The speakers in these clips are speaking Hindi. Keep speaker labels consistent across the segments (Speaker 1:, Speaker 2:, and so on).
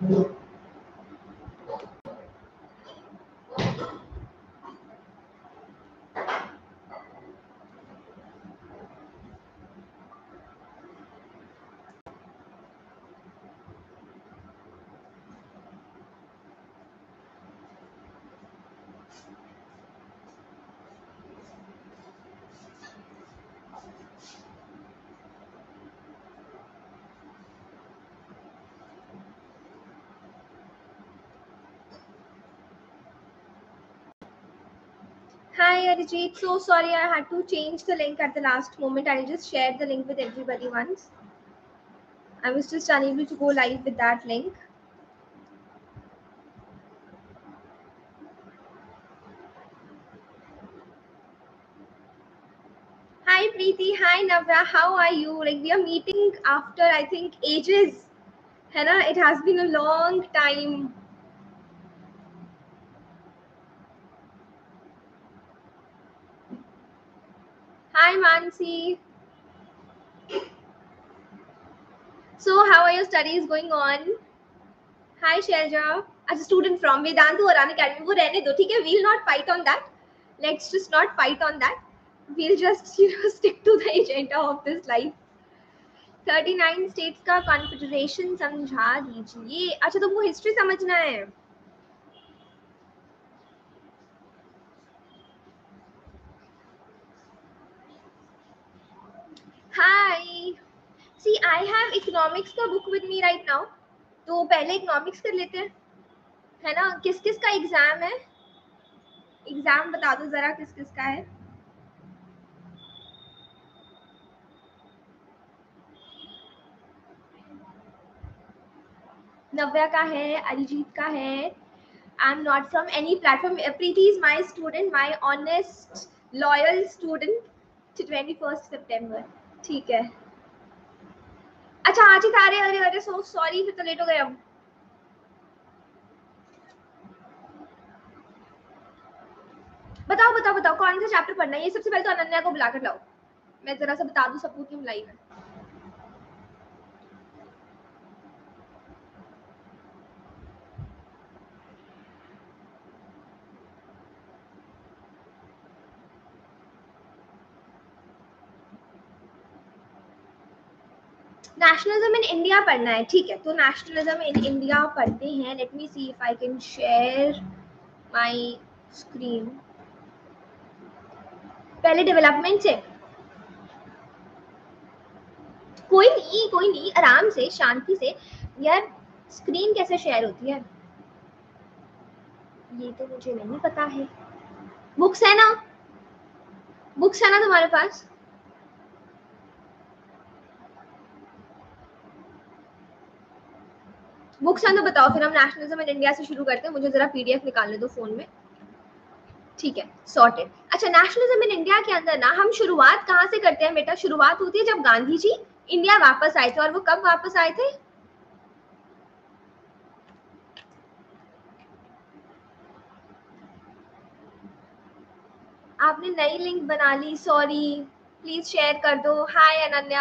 Speaker 1: Hi Arijit, so sorry I had to change the link at the last moment. I just shared the link with everybody once. I was just unable to go live with that link. Hi Preeti, hi Navya, how are you? Like we are meeting after I think ages. Hannah, it has been a long time. Hi Mansi. So how are your studies going on? Hi Shailja. As a student from Vedantu Oran Academy, वो रहने दो, ठीक है? We'll not fight on that. Let's just not fight on that. We'll just stick to the agenda of this life. 39 states का कॉन्फेडरेशन समझा दीजिए. अच्छा तुमको हिस्ट्री समझना है? Hi. See, I have economics का book with me right now. तो पहले इकोनॉमिक्स कर लेते हैं, है ना? किस किस का एग्जाम है? एग्जाम बता दो जरा, किस किस का है? नव्या का है, अरिजीत का है. I'm not from any platform. Preeti is my student, my honest, loyal student to 21st September. ठीक है. अच्छा आज ही था. अरे अरे अरे so sorry, फिर तो लेट हो गए. अब बताओ बताओ बताओ कौन सा चैप्टर पढ़ना है? ये सबसे पहले तो अनन्या को बुला कर लाओ. मैं जरा सा बता दूं सबको कि हम लाइव है. नेशनलिज्म इन इंडिया पढ़ना है, ठीक है? तो नेशनलिज्म इन इंडिया पढ़ते हैं. Let me see if I can share my screen. पहले डेवलपमेंट से. कोई नहीं, आराम से शांति से. यार स्क्रीन कैसे शेयर होती है ये तो मुझे नहीं पता है. बुक्स है ना? बुक्स है ना तुम्हारे पास? बुक्स है तो बताओ, फिर हम नेशनलिज्म इन इंडिया से शुरू करते हैं. मुझे जरा पीडीएफ निकालने दो फोन में. ठीक है, सॉर्टेड. अच्छा, नेशनलिज्म इन इंडिया के अंदर ना हम शुरुआत कहाँ से करते हैं बेटा? शुरुआत होती है जब गांधी जी इंडिया वापस आए थे. और वो कब वापस आए थे? आपने नई लिंक बना ली, सॉरी. प्लीज शेयर कर दो. हाय अनन्या.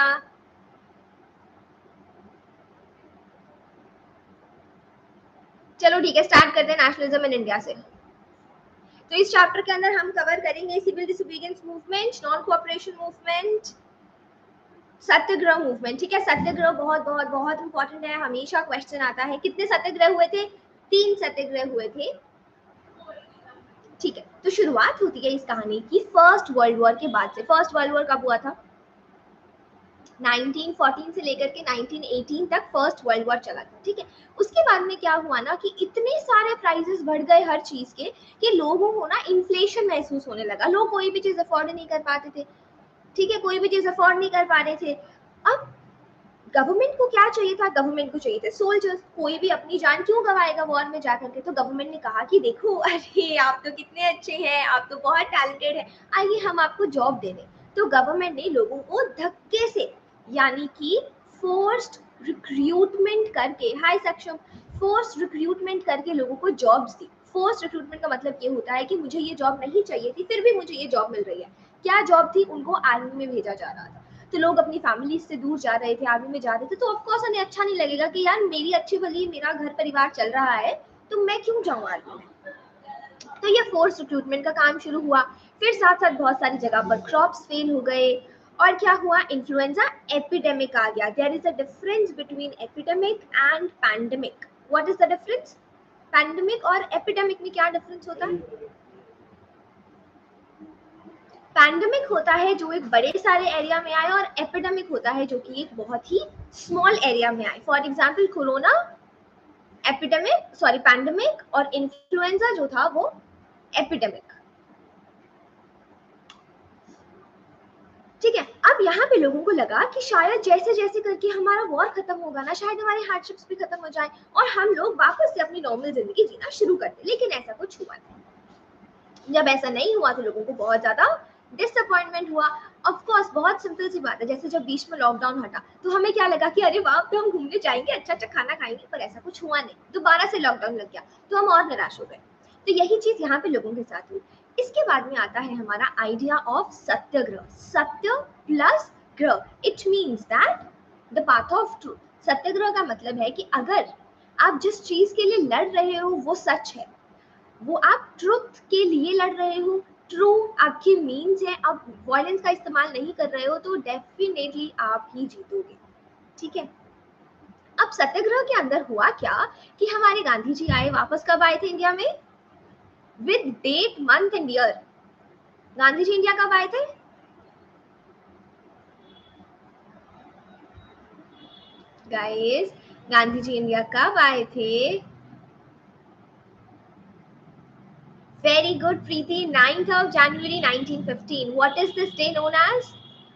Speaker 1: चलो ठीक है, स्टार्ट करते हैं नेशनलिज्म इन इंडिया से. तो इस चैप्टर के अंदर हम कवर करेंगे civil disobedience movement, non cooperation movement, सत्याग्रह मूवमेंट. ठीक है, सत्याग्रह बहुत बहुत बहुत इंपॉर्टेंट है. हमेशा क्वेश्चन आता है. कितने सत्याग्रह हुए थे? 3 सत्याग्रह हुए थे. ठीक है, तो शुरुआत होती है इस कहानी की फर्स्ट वर्ल्ड वॉर के बाद से. फर्स्ट वर्ल्ड वॉर कब हुआ था? 1914 से लेकर के 1918 तक फर्स्ट वर्ल्ड वॉर चला था. ठीक है, उसके बाद में क्या हुआ ना कि इतने सारे प्राइसेस बढ़ गए हर चीज के कि लोगों को ना इन्फ्लेशन महसूस होने लगा. लोग कोई भी चीज अफोर्ड नहीं कर पाते थे. ठीक है, कोई भी चीज अफोर्ड नहीं कर पा रहे थे. अब गवर्नमेंट को क्या चाहिए था? गवर्नमेंट को चाहिए थे सोल्जर्स. कोई भी अपनी जान क्यों गवाएगा वॉर में जाकर के? तो गवर्नमेंट ने कहा कि देखो, अरे आप तो कितने अच्छे हैं, आप तो बहुत टैलेंटेड है, आइए हम आपको जॉब दे दें. तो गवर्नमेंट ने लोगों को धक्के से, यानी कि फोर्स्ड रिक्रूटमेंट करके, हाई सक्षम, फोर्स्ड रिक्रूटमेंट करके लोगों को जॉब्स दी. फोर्स्ड रिक्रूटमेंट का मतलब ये होता है कि मुझे ये जॉब नहीं चाहिए थी, फिर भी मुझे ये जॉब मिल रही है. क्या जॉब थी? उनको आर्मी में भेजा जा रहा था. तो लोग अपनी फैमिली से दूर जा रहे थे, आर्मी में जा रहे थे, तो ऑफकोर्स उन्हें अच्छा नहीं लगेगा कि यार मेरी अच्छी भली मेरा घर परिवार चल रहा है तो मैं क्यों जाऊँ आर्मी में। तो ये फोर्स रिक्रूटमेंट का काम शुरू हुआ। फिर साथ साथ बहुत सारी जगह पर क्रॉप्स फेल हो गए और क्या हुआ, इन्फ्लुएंजा एपिडेमिक आ गया। There is a difference between epidemic and pandemic. What is the difference? Pandemic और एपिडेमिक में क्या डिफरेंस होता है? पैंडेमिक होता है जो एक बड़े सारे एरिया में आए और एपिडेमिक होता है जो कि एक बहुत ही स्मॉल एरिया में आए। For example corona epidemic, sorry pandemic, और इन्फ्लुएंजा जो था वो एपिडेमिक। ठीक है, अब यहाँ पे लोगों को लगा कि शायद जैसे जैसे करके हमारा वॉर खत्म होगा ना, शायद हमारे हार्डशिप्स भी खत्म हो जाए और हम लोग वापस से अपनी नॉर्मल जिंदगी जीना शुरू कर दें। लेकिन ऐसा कुछ हुआ नहीं। जब ऐसा नहीं हुआ तो लोगों को बहुत ज्यादा डिसअपॉइंटमेंट हुआ। ऑफ कोर्स बहुत सिंपल सी बात है, जैसे जब बीच में लॉकडाउन हटा तो हमें क्या लगा कि अरे वाह तो हम घूमने जाएंगे, अच्छा अच्छा खाना खाएंगे, पर ऐसा कुछ हुआ नहीं। दोबारा से लॉकडाउन लग गया तो हम और निराश हो गए। तो यही चीज यहाँ पे लोगों के साथ हुई। इसके बाद में आता है हमारा आइडिया ऑफ सत्याग्रह। सत्य प्लस ग्रह, it means that the path of truth. सत्याग्रह का मतलब है कि अगर आप जिस चीज के लिए लड़ रहे हो वो सच है, वो आप ट्रुथ के लिए लड़ रहे हो, ट्रू आपकी मीन्स है, आप वायलेंस का इस्तेमाल नहीं कर रहे हो, तो डेफिनेटली आप ही जीतोगे। ठीक है, अब सत्याग्रह के अंदर हुआ क्या कि हमारे गांधी जी आए, वापस कब आए थे इंडिया में? With date month and year. Gandhi ji India कब आए थे? गाइस, गांधी जी इंडिया कब आए थे? Very good Preeti, 9th of January 1915. What is this day known as?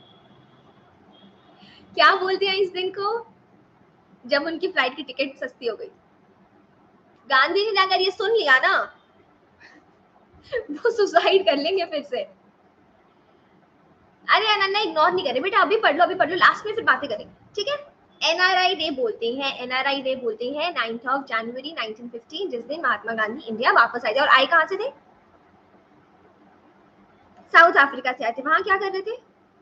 Speaker 1: क्या बोलते हैं इस दिन को? जब उनकी फ्लाइट की टिकट सस्ती हो गई। गांधी जी ने अगर ये सुन लिया ना वो सुसाइड कर लेंगे फिर से। अरे अनन्या इग्नोर नहीं करे बेटा, अभी पढ़ लो, अभी पढ़ लो, लास्ट में फिर बातें करेंगे। ठीक है, एनआरआई डे बोलते हैं, एनआरआई डे बोलते हैं 9th of January 1915, जिस दिन महात्मा गांधी इंडिया वापस आए थे। और आए कहाँ से थे? साउथ अफ्रीका से आए थे। वहां क्या कर रहे थे?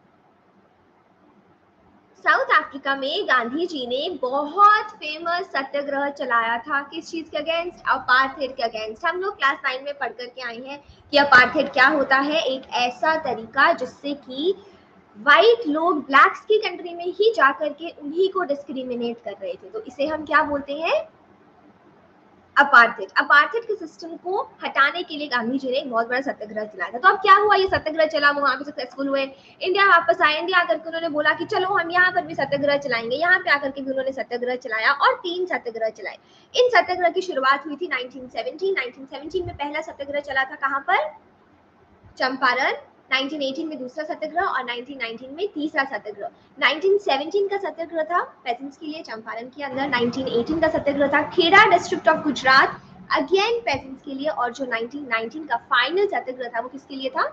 Speaker 1: साउथ अफ्रीका में गांधी जी ने बहुत फेमस सत्याग्रह चलाया था। किस चीज के अगेंस्ट? अपार्थेड के अगेंस्ट। हम लोग क्लास 9 में पढ़ करके आए हैं कि अपार्थेड क्या होता है। एक ऐसा तरीका जिससे कि व्हाइट लोग ब्लैक्स की कंट्री में ही जाकर के उन्हीं को डिस्क्रिमिनेट कर रहे थे, तो इसे हम क्या बोलते हैं? अपार्थेड। अपार्थेड के सिस्टम को हटाने के लिए गांधी जी ने एक बहुत बड़ा सत्याग्रह चलाया था। तो अब क्या हुआ, ये सत्याग्रह चला, वो वहां पे सक्सेसफुल हुए, इंडिया वापस आए। इंडिया आकर के उन्होंने बोला कि चलो हम यहाँ पर भी सत्याग्रह चलाएंगे। यहाँ पे आकर के भी उन्होंने सत्याग्रह चलाया और 3 सत्याग्रह चलाए। इन सत्याग्रह की शुरुआत हुई थी 1917 में पहला सत्याग्रह चला था। कहाँ पर? चंपारण। 1918 में दूसरा सत्याग्रह और 1919 में तीसरा सत्याग्रह। 1917 का सत्याग्रह था पेजेंट्स के लिए चंपारण के अंदर। 1918 का सत्याग्रह था Kheda district of Gujarat, again peasants के लिए। और जो 1919 का फाइनल सत्याग्रह था वो किसके लिए था?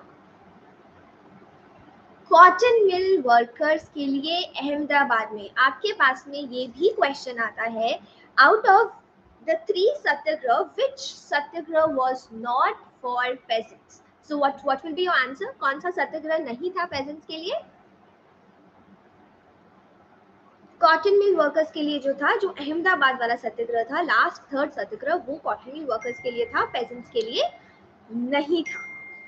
Speaker 1: कॉटन मिल वर्कर्स के लिए अहमदाबाद में। आपके पास में ये भी क्वेश्चन आता है, आउट ऑफ द 3 सत्याग्रह व्हिच सत्याग्रह was not for peasants? So what will be your answer? कौन सा सत्याग्रह नहीं था पेजेंट्स के लिए? कॉटन मिल वर्कर्स के लिए जो था, जो अहमदाबाद वाला सत्याग्रह था, लास्ट 3rd सत्याग्रह, वो कॉटन मिल वर्कर्स के लिए था, पेजेंट्स के लिए नहीं था।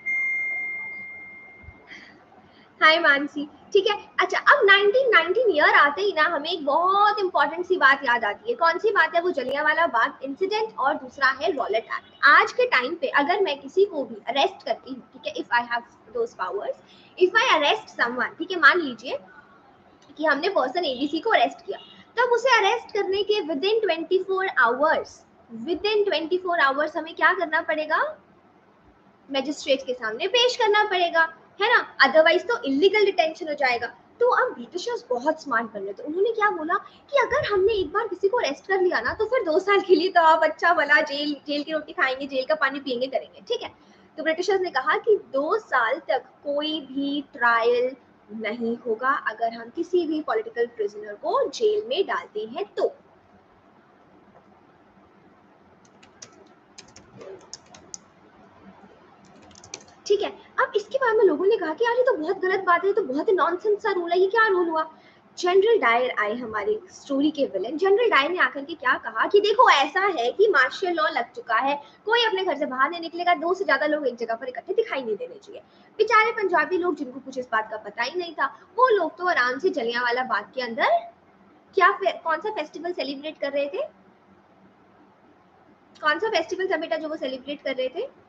Speaker 1: हाय मानसी। ठीक है, अच्छा अब 1919 ईयर आते ही ना हमें एक बहुत इंपॉर्टेंट सी बात याद आती है। कौन सी बात है? वो जलियांवाला बाग इंसिडेंट और दूसरा है रॉलेट एक्ट। आज के टाइम पे अगर मैं किसी को भी अरेस्ट करती हूँ, ठीक है, if I have those powers, if I arrest someone, ठीक है, मान लीजिए कि हमने पर्सन एबीसी को अरेस्ट किया, तब उसे अरेस्ट करने के विद इन 24 आवर्स हमें क्या करना पड़ेगा? मजिस्ट्रेट के सामने पेश करना पड़ेगा, है ना, अदरवाइज तो इलीगल डिटेंशन हो जाएगा। तो अब ब्रिटिशर्स बहुत स्मार्ट बन रहे थे। उन्होंने क्या बोला कि अगर हमने एक बार किसी को अरेस्ट कर लिया ना तो फिर 2 साल के लिए तो आप अच्छा भला जेल की रोटी खाएंगे, जेल का पानी पिएंगे, करेंगे। ठीक है, तो ब्रिटिशर्स ने कहा कि 2 साल तक कोई भी ट्रायल नहीं होगा अगर हम किसी भी पॉलिटिकल प्रिजनर को जेल में डालते हैं तो। ठीक है, अब इसके बाद में लोगों ने कहा कि यार ये तो बहुत गलत बात है, ये तो बहुत ही नॉनसेंस सा रूल है, ये क्या रूल हुआ। जनरल डायर आए हमारी स्टोरी के विलेन। जनरल डायर ने आकर के क्या कहा कि देखो ऐसा है कि मार्शल लॉ लग चुका है, कोई अपने घर से बाहर नहीं निकलेगा, 2 से ज्यादा लोग एक जगह पर इकट्ठे दिखाई नहीं देने चाहिए। बेचारे पंजाबी लोग जिनको कुछ इस बात का पता ही नहीं था, वो लोग तो आराम से जलियांवाला बाग के अंदर क्या कौन सा फेस्टिवल सेलिब्रेट कर रहे थे, कौन सा फेस्टिवल था बेटा जो वो सेलिब्रेट कर रहे थे,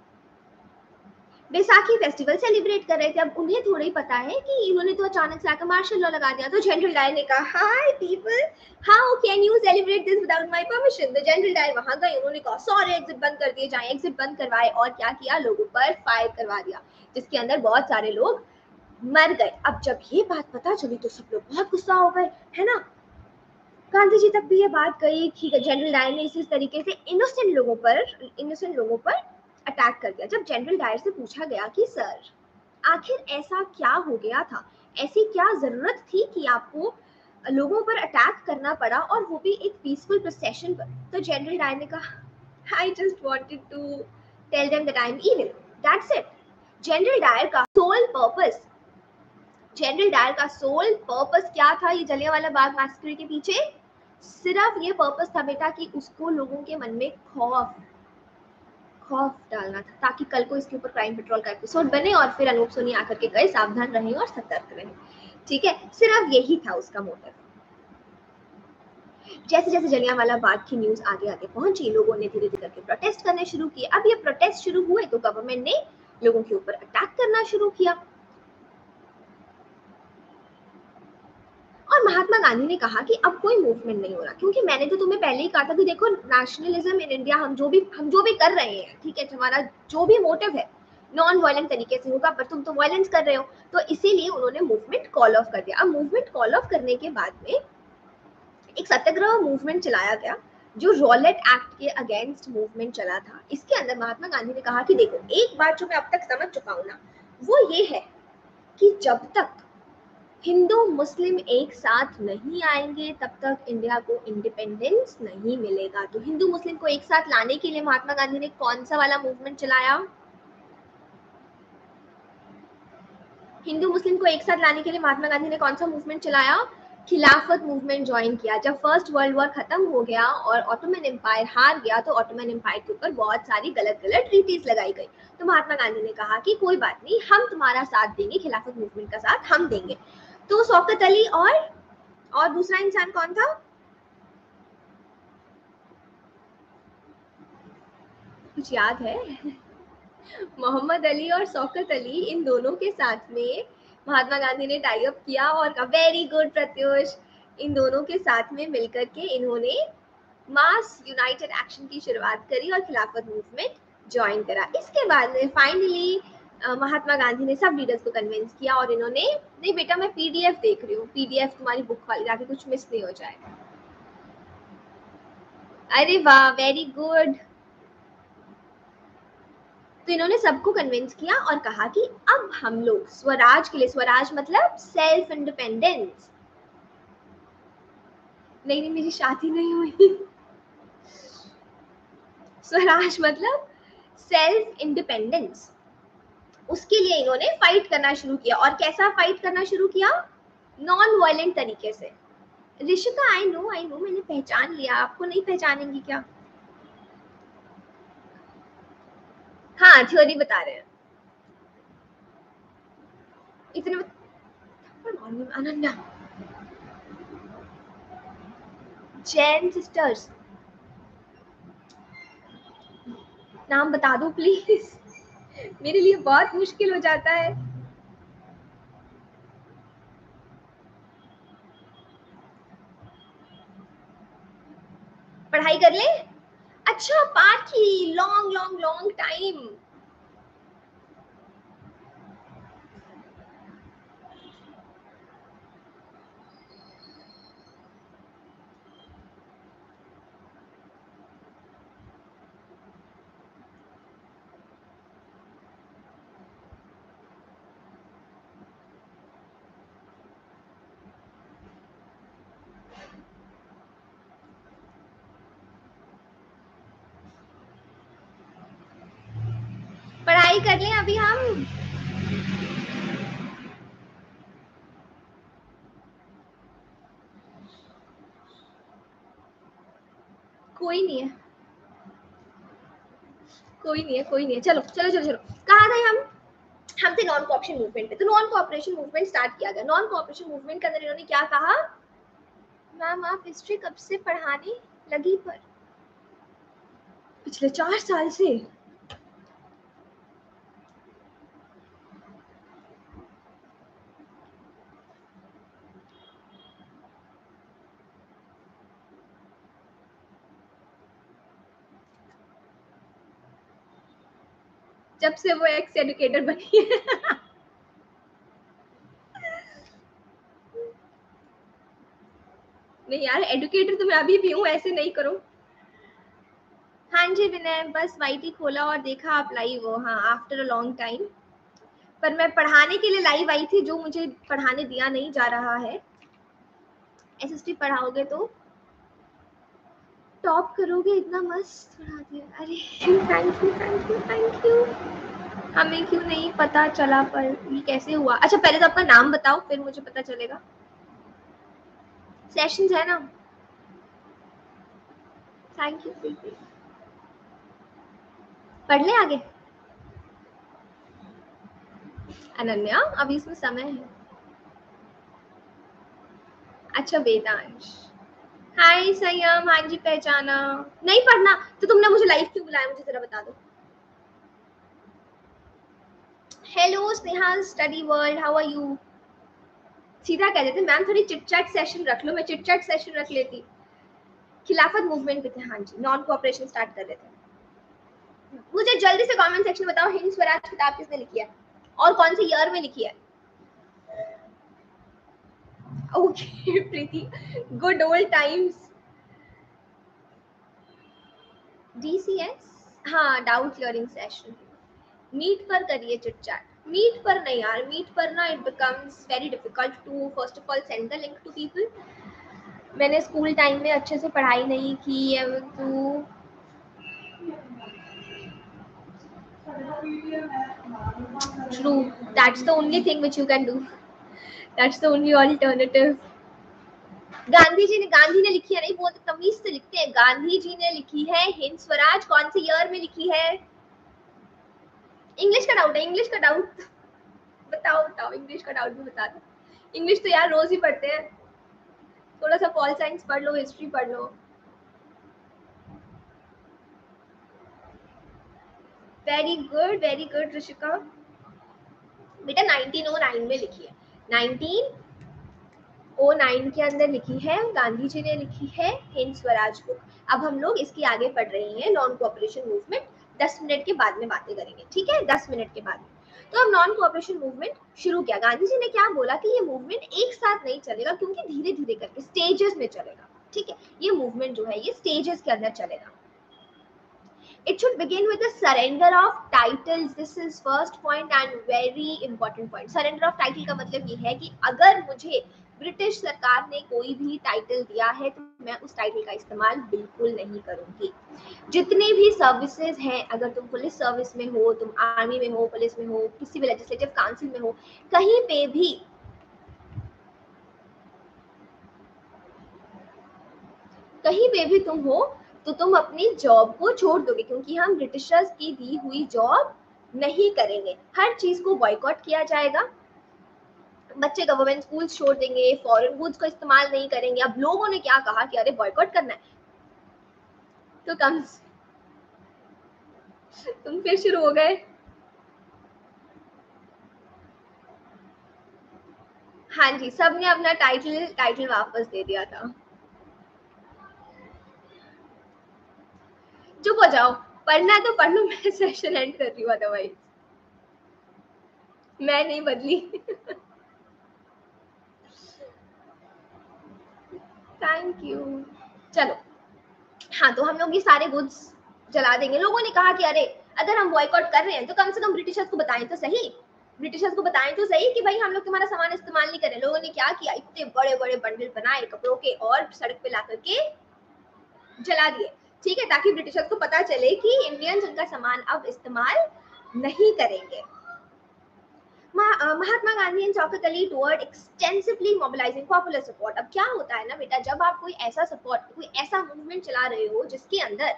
Speaker 1: बैसाखी फेस्टिवल सेलिब्रेट कर रहे थे। अब उन्हें थोड़ा ही पता है कि इन्होंने तो अचानक से आकर मार्शल लॉ लगा दिया। तो जनरल डायर ने कहा, hi people, how can you celebrate this without my permission. तो जनरल डायर वहां गए, उन्होंने कहा सारे एग्जिट बंद कर दिए जाए, एग्जिट बंद करवाए और क्या किया, लोगों पर फायर करवा दिया, जिसके अंदर बहुत सारे लोग मर गए। अब जब ये बात पता चली तो सब लोग बहुत गुस्सा हो गए, है ना। गांधी जी तक भी ये बात गई कि जनरल डायर ने इसी तरीके से इनोसेंट लोगों पर अटैक कर दिया। जब जनरल डायर से पूछा गया कि सर आखिर ऐसा क्या हो गया था, ऐसी क्या जरूरत थी कि आपको लोगों पर अटैक करना पड़ा और वो भी एक पीसफुल प्रोसेशन पर, तो जनरल डायर ने कहा, I just wanted to tell them that I am evil, that's it. General Dyer का सोल पर्पस जनरल डायर का सोल पर्पस क्या था ये जलियांवाला बाग मैसेकर के पीछे? सिर्फ ये पर्पस था बेटा कि उसको लोगों के मन में खौफ डालना था, ताकि कल को इसके ऊपर क्राइम पेट्रोल का एपिसोड बने और फिर अनूप सोनी आकर के कहे सावधान रहें और सतर्क रहें। ठीक है, सिर्फ यही था उसका मोटिव। जैसे जैसे जलियांवाला बाग की न्यूज आगे आगे पहुंची, लोगों ने धीरे धीरे करके प्रोटेस्ट करने शुरू किए। अब ये प्रोटेस्ट शुरू हुए तो गवर्नमेंट ने लोगों के ऊपर अटैक करना शुरू किया। और महात्मा गांधी ने कहा कि अब कोई मूवमेंट नहीं हो रहा, क्योंकि मैंने तो तुम्हें पहले ही कहा था कि देखो नेशनलिज्म इन इंडिया, हम जो भी कर रहे हैं, ठीक है, हमारा जो भी मोटिव है नॉन वायलेंट तरीके से होगा, पर तुम तो वायलेंस कर रहे हो। तो इसीलिए उन्होंने मूवमेंट कॉल ऑफ कर दिया। अब मूवमेंट कॉल ऑफ करने के बाद में एक सत्याग्रह मूवमेंट चलाया गया, जो रॉलेट एक्ट के अगेंस्ट मूवमेंट चला था। इसके अंदर महात्मा गांधी ने कहा कि देखो एक बात जो मैं अब तक समझ चुका हूं ना, वो ये है कि जब तक हिंदू मुस्लिम एक साथ नहीं आएंगे तब तक इंडिया को इंडिपेंडेंस नहीं मिलेगा। तो हिंदू मुस्लिम को एक साथ लाने के लिए महात्मा गांधी ने कौन सा वाला मूवमेंट चलाया? हिंदू मुस्लिम को एक साथ लाने के लिए महात्मा गांधी ने कौन सा मूवमेंट चलाया? खिलाफत मूवमेंट ज्वाइन किया। जब फर्स्ट वर्ल्ड वॉर खत्म हो गया और ऑटोमन एम्पायर हार गया, तो ऑटोमन एम्पायर के ऊपर बहुत सारी गलत गलत ट्रीटीज लगाई गई। तो महात्मा गांधी ने कहा कि कोई बात नहीं, हम तुम्हारा साथ देंगे, खिलाफत मूवमेंट का साथ हम देंगे। तो शौकत अली और दूसरा इंसान कौन था? कुछ याद है? मोहम्मद अली और शौकत अली, इन दोनों के साथ में महात्मा गांधी ने टाई अप किया और कहा वेरी गुड प्रत्युष। इन दोनों के साथ में मिलकर के इन्होंने मास यूनाइटेड एक्शन की शुरुआत करी और खिलाफत मूवमेंट ज्वाइन करा। इसके बाद में फाइनली महात्मा गांधी ने सब लीडर्स को कन्विंस किया और इन्होंने, नहीं बेटा मैं पीडीएफ देख रही हूँ, पीडीएफ तुम्हारी बुक वाली, ताकि कुछ मिस नहीं हो जाए। अरे वाह, वेरी गुड। तो इन्होंने सबको कन्विंस किया और कहा कि अब हम लोग स्वराज के लिए, स्वराज मतलब सेल्फ इंडिपेंडेंस, नहीं नहीं मेरी शादी नहीं हुई, स्वराज मतलब सेल्फ इंडिपेंडेंस, उसके लिए इन्होंने फाइट करना शुरू किया। और कैसा फाइट करना शुरू किया? नॉन वायलेंट तरीके से। ऋषिका आई नो मैंने पहचान लिया, आपको नहीं पहचानेंगी क्या? हाँ थ्योरी बता रहे हैं इतने। अनन्या, जैन सिस्टर्स, नाम बता दो प्लीज, मेरे लिए बहुत मुश्किल हो जाता है। पढ़ाई कर ले। अच्छा Parthi, long long long time. पढ़ाई कर लें अभी हम। कोई नहीं है, कोई नहीं है, कोई नहीं है। चलो चलो चलो चलो, कहाँ थे हम थे नॉन कोऑपरेशन मूवमेंट पे। तो नॉन कोऑपरेशन मूवमेंट स्टार्ट किया गया। नॉन कोऑपरेशन मूवमेंट के अंदर इन्होंने क्या कहा, मैम आप हिस्ट्री कब से पढ़ाने लगी? पर पिछले 4 साल से। जब से वो एक्स एजुकेटर बनी है। नहीं यार, एजुकेटर तो मैं अभी भी हूँ, ऐसे नहीं करो। हाँ जी विनय, बस वाईटी खोला और देखा आप लाइव हो। हाँ, आफ्टर अ लॉन्ग टाइम। पर मैं पढ़ाने के लिए लाइव आई थी, जो मुझे पढ़ाने दिया नहीं जा रहा है। एसएसटी पढ़ाओगे तो टॉप करोगे, इतना मस्त पढ़ा दिया। अरे thank you thank you thank you. हमें क्यों नहीं पता चला, पर ये कैसे हुआ? अच्छा पहले तो आपका नाम बताओ, फिर मुझे पता चलेगा। सेशंस है ना? Thank you Preeti. पढ़ ले आगे। अनन्या, अभी इसमें समय है। अच्छा वेदांश, हाय संयम, हाँ जी पहचाना। नहीं पढ़ना तो तुमने मुझे लाइव क्यों बुलाया, मुझे जरा बता दो। Hello Sneha, study world, how are you? सीधा कह देते मैम थोड़ी चिट चैट सेशन रख लो, मैं चिट चैट सेशन रख लेती। खिलाफत मूवमेंट पे थे, हाँ जी, नॉन कोऑपरेशन स्टार्ट कर रहे थे। मुझे जल्दी से कमेंट सेक्शन में बताओ, हिंद स्वराज किताब किसने लिखी है और कौन से ईयर में लिखी है? Okay Preeti, good old times. DCS, हाँ डाउट क्लियरिंग सेशन। मीट पर करिए चिट चैट। मीट पर नहीं यार, मीट पर ना it becomes very difficult to first of all send the link to people. मैंने स्कूल टाइम में अच्छे से पढ़ाई नहीं की है तो true, that's the only thing which you can do, that's the only alternative। Gandhi ने लिखी है, नहीं बहुत तमीज से लिखते हैं। गांधी जी ने लिखी है हिंद स्वराज, कौन से ईयर में लिखी है? इंग्लिश का डाउट है, इंग्लिश का डाउट बताओ बताओ, इंग्लिश का डाउट भी बता दो। इंग्लिश तो यार रोज ही पढ़ते हैं, थोड़ा सा पॉल साइंस पढ़ लो, हिस्ट्री पढ़ लो। Very good Rishika. बेटा 1909 में लिखी है, 1909 के अंदर लिखी है, गांधी जी ने लिखी है हिंद स्वराज बुक। अब हम लोग इसकी आगे पढ़ रहे हैं नॉन कोऑपरेशन मूवमेंट। 10 मिनट के बाद में बातें करेंगे, ठीक है? 10 मिनट के बाद। तो अब नॉन कोऑपरेशन मूवमेंट शुरू किया। गांधी जी ने क्या बोला कि ये मूवमेंट एक साथ नहीं चलेगा, क्योंकि धीरे धीरे करके स्टेजेस में चलेगा, ठीक है? ये मूवमेंट जो है ये स्टेजेस के अंदर चलेगा। It should begin with the surrender of titles. This is first point and very important point. Surrender of title का मतलब ये है कि अगर मुझे ब्रिटिश सरकार ने कोई भी टाइटल दिया है तो मैं उस टाइटल का इस्तेमाल बिल्कुल नहीं करूंगी। जितने भी सर्विसेज हैं, अगर तुम पुलिस सर्विस में हो, तुम आर्मी में हो, पुलिस में हो, किसी भी लेजिस्लेटिव काउंसिल में हो, कहीं पे भी तुम हो तो तुम अपनी जॉब को छोड़ दोगे, क्योंकि हम ब्रिटिशर्स की दी हुई जॉब नहीं करेंगे। हर चीज को बॉयकॉट किया जाएगा। बच्चे गवर्नमेंट स्कूल छोड़ देंगे, फॉरेन गुड्स का इस्तेमाल नहीं करेंगे। अब लोगों ने क्या कहा कि अरे बॉयकॉट करना है, तो तुम फिर शुरू हो गए। हाँ जी, सबने अपना टाइटल वापस दे दिया था। चुप हो जाओ, पढ़ना है तो पढ़ लो, मैं सेशन एंड कर रही हूँ, अदरवाइज मैं नहीं बदली। Thank you. चलो, हाँ तो हम लोग ये सारे गुड्स जला देंगे। लोगों ने कहा कि अरे अगर हम बॉयकॉट कर रहे हैं तो कम से कम ब्रिटिशर्स को बताएं तो सही, ब्रिटिशर्स को बताएं तो सही कि भाई हम लोग तुम्हारा सामान इस्तेमाल नहीं करें। लोगों ने क्या किया, इतने बड़े बड़े बंडल बनाए कपड़ों के और सड़क पे ला करके जला दिए, ठीक है? ताकि ब्रिटिशर्स को पता चले कि इंडियंस उनका सामान अब इस्तेमाल नहीं करेंगे। Mahatma Gandhi and Shaukat Ali toward extensively mobilising popular support. अब क्या होता है ना बेटा, जब आप कोई ऐसा सपोर्ट, कोई ऐसा मूवमेंट चला रहे हो जिसके अंदर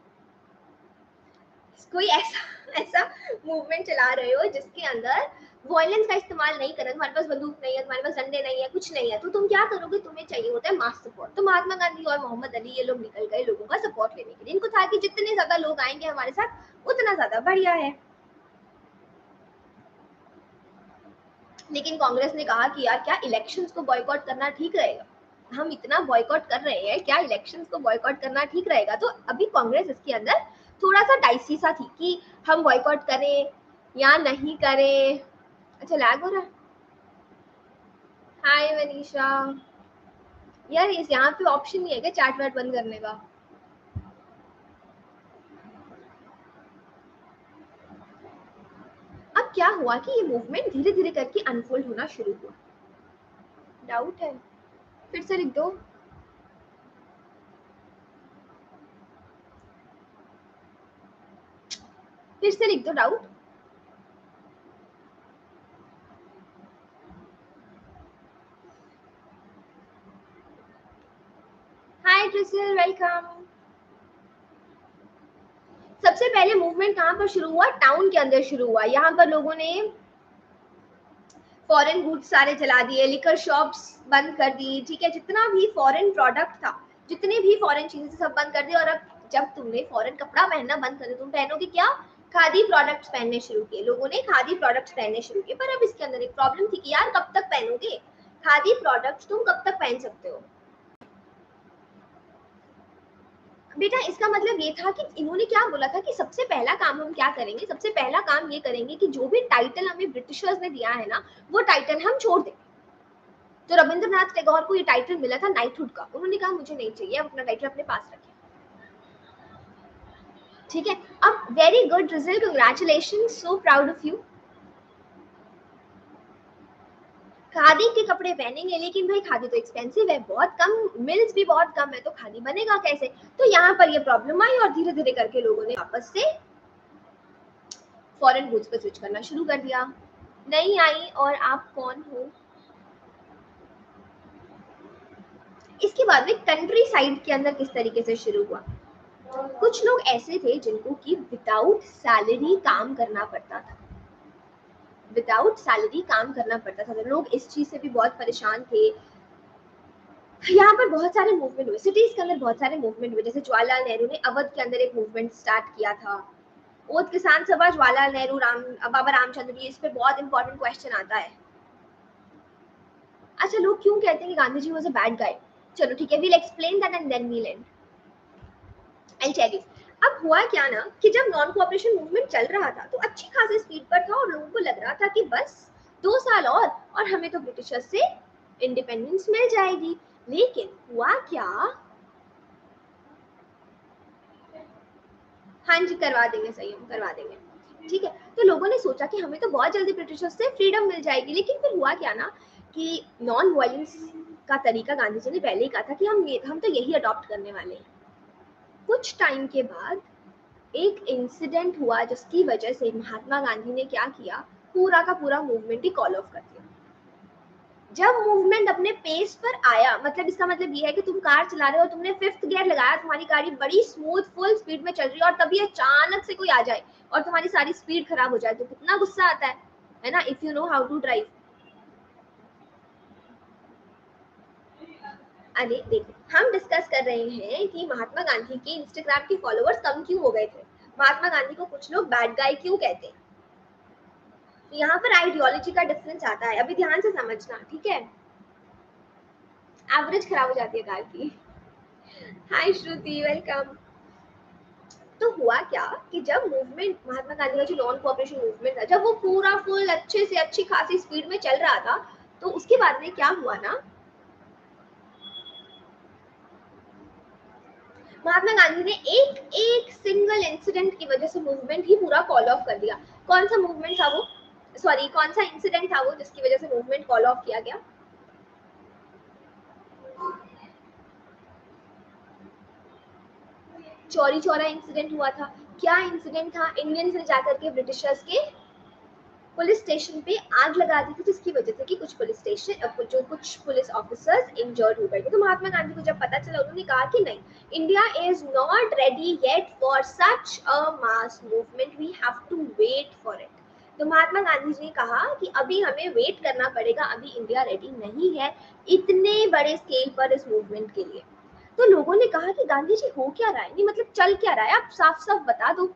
Speaker 1: कोई ऐसा ऐसा मूवमेंट चला रहे हो जिसके अंदर वायलेंस का इस्तेमाल नहीं कर रहे, तुम्हारे पास बंदूक नहीं है, तुम्हारे पास डंडे नहीं है, कुछ नहीं है, तो तुम क्या करोगे? तुम्हें चाहिए होता है मास सपोर्ट। तो महात्मा गांधी और मोहम्मद अली ये लोग निकल गए लोगों का सपोर्ट लेने के लिए। इनको था कि जितने ज्यादा लोग आएंगे हमारे साथ उतना ज्यादा बढ़िया है। लेकिन कांग्रेस ने कहा कि यार क्या इलेक्शंस को बॉयकॉट करना ठीक रहेगा? हम इतना बॉयकॉट कर रहे हैं, क्या इलेक्शंस को बॉयकॉट करना ठीक रहेगा? तो अभी कांग्रेस इसके अंदर थोड़ा सा डाइसी सा थी कि हम बॉयकॉट करें या नहीं करें। अच्छा लैग हो रहा है। हाय मनीषा। यार इस यहाँ पे ऑप्शन नहीं है क्या चैट वैट बंद करने का? अब क्या हुआ कि ये मूवमेंट धीरे धीरे करके अनफोल्ड होना शुरू हुआ। डाउट है? फिर से लिख दो। फिर से लिख दो डाउट। हाय ट्रिसल, वेलकम। सबसे पहले मूवमेंट कहाँ पर शुरू हुआ? टाउन के अंदर शुरू हुआ। यहाँ पर लोगों ने फॉरेन गुड्स सारे जला दिए, लिकर शॉप्स बंद कर दी, ठीक है, जितना भी फॉरेन प्रोडक्ट था, जितने भी फॉरेन चीजें सब बंद कर दी। और अब जब तुमने फॉरेन कपड़ा पहनना बंद कर दिया, तुम पहनोगे क्या? खादी प्रोडक्ट्स पहनने शुरू किए। लोगों ने खादी प्रोडक्ट्स पहनने शुरू किए। पर अब इसके अंदर एक प्रॉब्लम थी कि यार कब तक पहनोगे खादी प्रोडक्ट्स? तुम कब तक पहन सकते हो बेटा? इसका मतलब ये था कि इन्होंने क्या बोला था कि सबसे पहला काम हम क्या करेंगे, सबसे पहला काम ये करेंगे कि जो भी टाइटल हमें ब्रिटिशर्स ने दिया है ना, वो टाइटल हम छोड़ दें। तो रविंद्रनाथ टैगोर को ये टाइटल मिला था नाइटहुड का। उन्होंने कहा मुझे नहीं चाहिए, अब अपना टाइटल अपने पास रखें। ठीक है, अब very good result, congratulation, so proud of you. Khadi के कपड़े पहनेंगे, लेकिन भाई खादी तो एक्सपेंसिव है, बहुत कम, मिल्स भी बहुत कम है, तो खादी बनेगा कैसे? तो यहाँ पर ये प्रॉब्लम आई और धीरे धीरे करके लोगों ने वापस से फॉरेन गुड्स पर स्विच करना शुरू कर दिया। नहीं आई और आप कौन हो? इसके बाद में कंट्री साइड के अंदर किस तरीके से शुरू हुआ? कुछ लोग ऐसे थे जिनको कि विदाउट सैलरी काम करना पड़ता था, विदाउट सैलरी काम करना पड़ता था। तो लोग इस चीज से भी बहुत परेशान थे। यहाँ पर बहुत सारे मूवमेंट हुए, सिटीज के अंदर बहुत सारे मूवमेंट हुए। जैसे जवाहरलाल नेहरू ने अवध के अंदर एक मूवमेंट स्टार्ट किया था। ओद किसान सभा, जवाहरलाल नेहरू, बाबा रामचंद्र, ये इस पे बहुत इंपॉर्टेंट क्वेश्चन आता है। अच्छा, लोग क्यों कहते हैं कि Gandhi ji was a bad guy? चलो ठीक है, we'll explain that and then we'll end. I tell you. अब हुआ क्या ना कि जब नॉन कोऑपरेशन मूवमेंट चल रहा था तो अच्छी खासी स्पीड पर था और लोगों को लग रहा था कि बस 2 साल और हमें तो ब्रिटिशर्स से इंडिपेंडेंस मिल जाएगी। लेकिन हुआ क्या? हाँ जी, करवा देंगे, सही हम करवा देंगे। ठीक है, तो लोगों ने सोचा कि हमें तो बहुत जल्दी ब्रिटिशर्स से फ्रीडम मिल जाएगी। लेकिन फिर हुआ क्या ना कि नॉन वायलेंस का तरीका गांधी जी ने पहले ही कहा था कि हम तो यही अडॉप्ट करने वाले हैं। कुछ टाइम के बाद एक इंसिडेंट हुआ जिसकी वजह से महात्मा गांधी ने क्या किया, पूरा का पूरा मूवमेंट ही कॉल ऑफ कर दिया। जब मूवमेंट अपने पेस पर आया, मतलब इसका मतलब ये है कि तुम कार चला रहे हो, तुमने फिफ्थ गियर लगाया, तुम्हारी गाड़ी बड़ी स्मूथ फुल स्पीड में चल रही है, और तभी अचानक से कोई आ जाए और तुम्हारी सारी स्पीड खराब हो जाए, तो कितना गुस्सा आता है ना? If you know how to drive. अरे देखो, हम डिस्कस कर रहे हैं कि महात्मा गांधी के इंस्टाग्राम के फॉलोअर्स कम क्यों हो गए थे, महात्मा गांधी को कुछ लोग बैड गाय क्यों कहते हैं। तो यहाँ पर आइडियोलॉजी का डिफरेंस आता है, अभी ध्यान से समझना, ठीक है? एवरेज खराब हो जाती है कार की। Hi Shruti, welcome. तो हुआ क्या कि जब मूवमेंट, महात्मा गांधी का जो नॉन कोऑपरेशन मूवमेंट था, जब वो पूरा फुल अच्छे से अच्छी खासी स्पीड में चल रहा था, तो उसके बाद में क्या हुआ ना, महात्मा गांधी ने एक एक सिंगल इंसिडेंट की वजह से मूवमेंट ही पूरा कॉल ऑफ कर दिया। कौन सा मूवमेंट था वो, सॉरी कौन सा इंसिडेंट था वो जिसकी वजह से मूवमेंट कॉल ऑफ किया गया? चौरी चौरा इंसिडेंट हुआ था। क्या इंसिडेंट था? इंडियंस ने जाकर के ब्रिटिशर्स के पुलिस स्टेशन पे आग लगा दी थी, जिसकी वजह से कि कुछ पुलिस स्टेशन कुछ पुलिस ऑफिसर्स इंजर्ड हो गए थे। तो महात्मा गांधी को जब पता चला, उन्होंने कहा कि नहीं, India is not ready yet for such a mass movement, we have to wait for it. तो महात्मा गांधी जी ने कहा कि अभी हमें वेट करना पड़ेगा, अभी इंडिया रेडी नहीं है इतने बड़े स्केल पर इस मूवमेंट के लिए। तो लोगों ने कहा कि गांधी जी हो क्या रहा है, नहीं मतलब चल क्या रहा है, आप साफ साफ बता दो।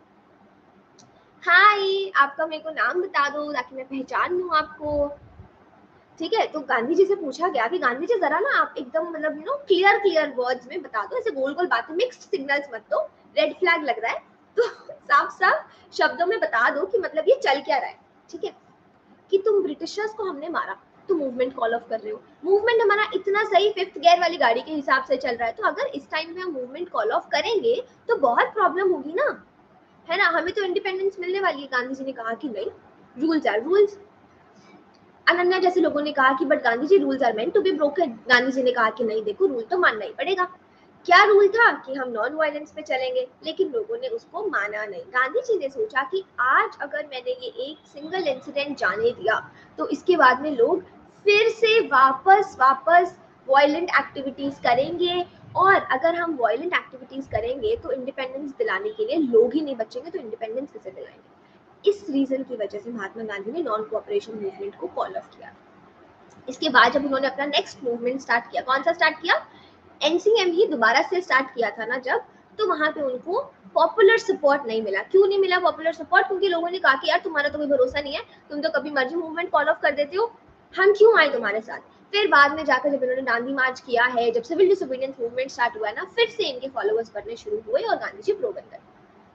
Speaker 1: हाय, आपका मेरे को नाम बता दो ताकि मैं पहचान लूं आपको। ठीक है, तो गांधी जी से पूछा गया कि गांधी जी जरा ना आप एकदम मतलब क्लियर क्लियर वर्ड्स में बता दो, ऐसे गोल गोल बातें, मिक्स्ड सिग्नल्स मत दो, रेड फ्लैग लग रहा है। तो साफ साफ शब्दों में बता दो कि मतलब ये चल क्या रहा है। ठीक है, कि तुम ब्रिटिशर्स को हमने मारा तो मूवमेंट कॉल ऑफ कर रहे हो, मूवमेंट हमारा इतना सही फिफ्थ गियर वाली गाड़ी के हिसाब से चल रहा है, तो अगर इस टाइम पे हम मूवमेंट कॉल ऑफ करेंगे तो बहुत प्रॉब्लम होगी ना, है ना, हमें तो इंडिपेंडेंस मिलने वाली है। गांधी जी ने कहा कि नहीं, रूल्स आर रूल्स। अनन्या जैसे लोगों ने कहा कि but Gandhi ji rules are meant to be broken. Gandhi ji ने कहा कि नहीं देखो, रूल तो मानना ही पड़ेगा। क्या रूल था कि हम नॉन वायलेंस पे चलेंगे, लेकिन लोगों ने उसको माना नहीं। गांधी जी ने सोचा कि आज अगर मैंने ये एक सिंगल इंसिडेंट जाने दिया तो इसके बाद में लोग फिर से वापस वापस वायलेंट एक्टिविटीज करेंगे, और अगर हम वायलेंट एक्टिविटीज करेंगे तो इंडिपेंडेंस दिलाने के लिए लोग ही नहीं बचेंगे, तो इंडिपेंडेंस कैसे दिलाएंगे। इस रीजन की वजह से महात्मा गांधी ने नॉन कोऑपरेशन मूवमेंट को कॉल ऑफ किया। इसके बाद जब उन्होंने अपना नेक्स्ट मूवमेंट स्टार्ट किया, कौन सा स्टार्ट किया, एनसीएम ही दोबारा से स्टार्ट किया था ना जब, तो वहां पे उनको पॉपुलर सपोर्ट नहीं मिला। क्यों नहीं मिला पॉपुलर सपोर्ट? क्योंकि लोगों ने कहा कि यार तुम्हारा तो कोई भरोसा नहीं है, तुम तो कभी मर्जी मूवमेंट कॉल ऑफ कर देते हो, हम क्यों आए तुम्हारे साथ। फिर बाद में जाकर जब इन्होंने दांडी मार्च किया है, जब सिविल डिसोबीडियंस मूवमेंट स्टार्ट हुआ है ना, फिर से इनके फॉलोअर्स बढ़ने शुरू हुए और गांधी जी प्रो बन गए।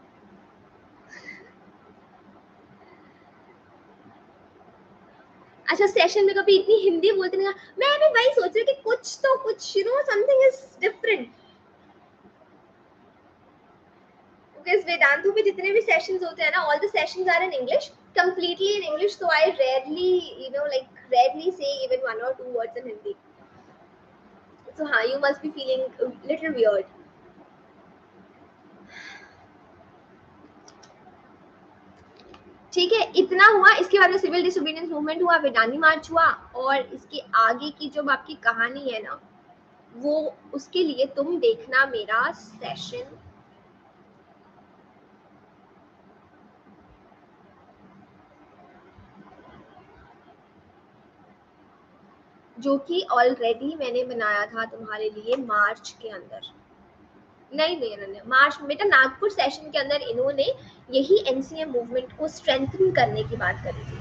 Speaker 1: अच्छा, सेशन में कभी इतनी हिंदी बोलते नहीं, मैं भी वही सोच रही कि कुछ तो कुछ something is different. Because Vedantu में जितने भी सेशंस होते हैं ना, all the sessions are in English, completely in English, so I rarely rarely say even one or two words in Hindi. So हाँ, you must be feeling a little weird. ठीक है, इतना हुआ। इसके बाद में सिविल डिसोबीडियंस मूवमेंट हुआ, वेदांती मार्च हुआ, और इसके आगे की जो आपकी कहानी है ना, वो उसके लिए तुम देखना मेरा सेशन जो कि ऑलरेडी मैंने बनाया था तुम्हारे लिए मार्च के अंदर। नहीं नहीं नहीं, मार्च बेटा, नागपुर सेशन के अंदर इन्होंने यही एनसीएम मूवमेंट को स्ट्रेंथन करने की बात करी थी।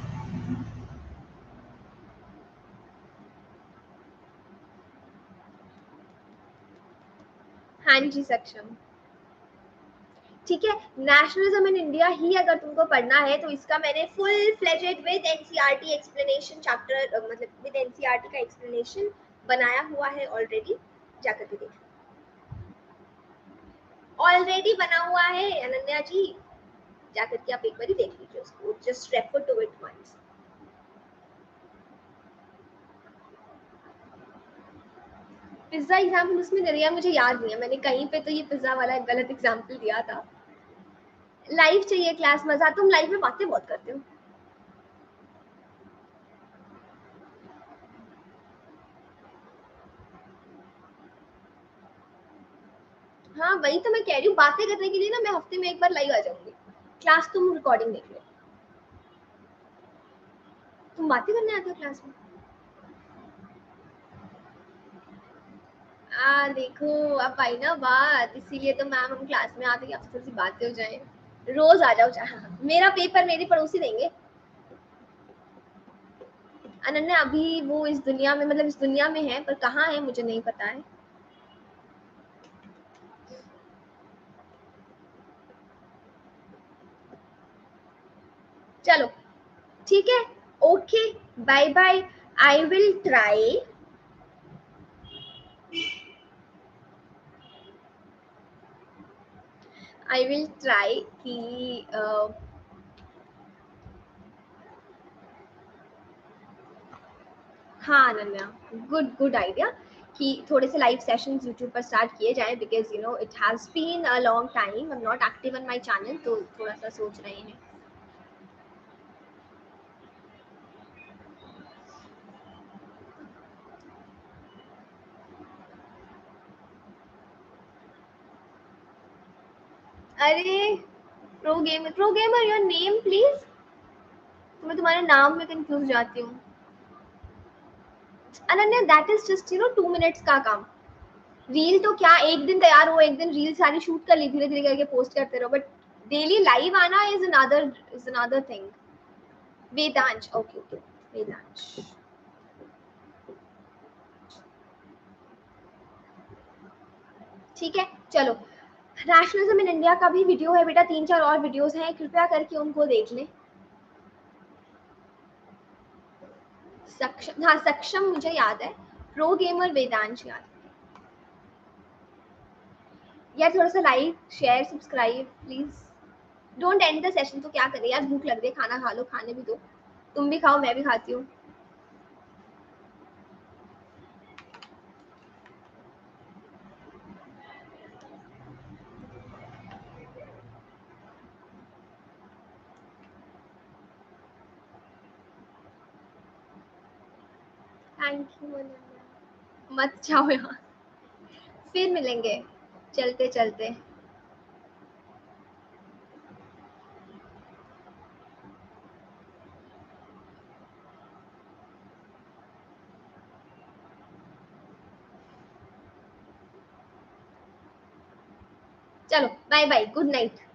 Speaker 1: हाँ जी सक्षम, ठीक है। नेशनलिज्म इन इंडिया ही अगर तुमको पढ़ना है तो इसका मैंने full fledged with NCERT explanation chapter, मतलब विद एनसीईआरटी का एक्सप्लेनेशन बनाया हुआ है ऑलरेडी, जाकर के देखो, ऑलरेडी बना हुआ है अनन्या जी, जाकर के आप एक बार ही देख लीजिए उसको, just refer to it once. Pizza example उसमें दिया मुझे याद नहीं है, मैंने कहीं पे तो ये पिज्जा वाला गलत एग्जाम्पल दिया था। लाइव चाहिए क्लास, मजा, तुम लाइव में बातें बहुत करते हो। हाँ वही तो मैं कह रही हूँ, बातें करने के लिए ना मैं हफ्ते में एक बार लाइव आ जाऊंगी, क्लास तुम रिकॉर्डिंग देख लो। तुम बातें करने आते हो क्लास में? देखो, अब आई ना बात, इसीलिए तो मैम हम क्लास में आते हैं, आपसे थोड़ी सी बातें हो जाए। रोज आ जाओ चाहे, मेरा पेपर मेरी पड़ोसी देंगे। अनन्या अभी वो इस दुनिया में, मतलब इस दुनिया में है पर कहाँ है मुझे नहीं पता है। चलो ठीक है, okay, bye bye. I will try, I will try कि हाँ अनन्या, गुड गुड आइडिया, कि थोड़े से लाइव सेशंस यूट्यूब पर स्टार्ट किए जाए, because you know it has been a long time I am not active on my channel, तो थोड़ा सा सोच रहे हैं। अरे pro gamer your name please, तो मैं तुम्हारे नाम में कंफ्यूज जाती हूँ। Ananya that is just you know 2 minutes का काम। रील तो क्या एक दिन तैयार हो, एक दिन रील सारी शूट कर ली, धीरे धीरे करके पोस्ट करते रहो, बट डेली लाइव आना is another thing. Vedansh, okay okay, Vedansh. ठीक है, चलो। नेशनलिज्म इन इंडिया का भी वीडियो है बेटा, 3-4 और वीडियोस हैं, कृपया करके उनको देख लें। सक्षम, हाँ सक्षम मुझे याद है, प्रो गेमर वेदांश याद है। यार थोड़ा सा like share subscribe please. Don't end the session, तो क्या करें यार, भूख लग रही है, खाना खा लो, खाने भी दो, तुम भी खाओ मैं भी खाती हूँ। थैंक यू, मत जाओ यहाँ, फिर मिलेंगे चलते चलते। चलो बाय बाय, गुड नाइट।